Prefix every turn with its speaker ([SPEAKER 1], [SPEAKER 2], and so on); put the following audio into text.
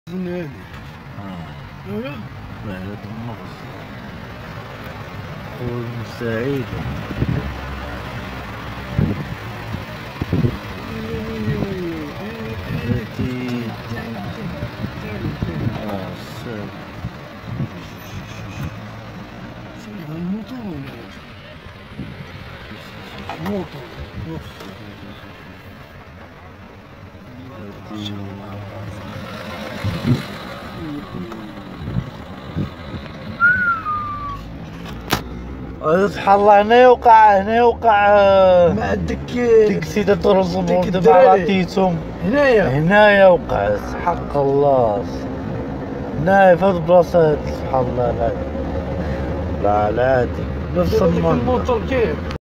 [SPEAKER 1] هادي ايوا
[SPEAKER 2] بهلة النغص والمستعيد التي السابق
[SPEAKER 1] الموتور موتور
[SPEAKER 2] سبحان الله. هنا يوقع
[SPEAKER 1] مع
[SPEAKER 2] ديك السيدة ترسم
[SPEAKER 1] ديك
[SPEAKER 2] دابا
[SPEAKER 1] الدراري.
[SPEAKER 2] عطيتهم
[SPEAKER 1] هنايا
[SPEAKER 2] وقع حق الله. هنايا في هاد البلاصة هادي سبحان الله. لا لا هادي نفس
[SPEAKER 1] ديك
[SPEAKER 2] المنطقة.
[SPEAKER 1] الموتور كيف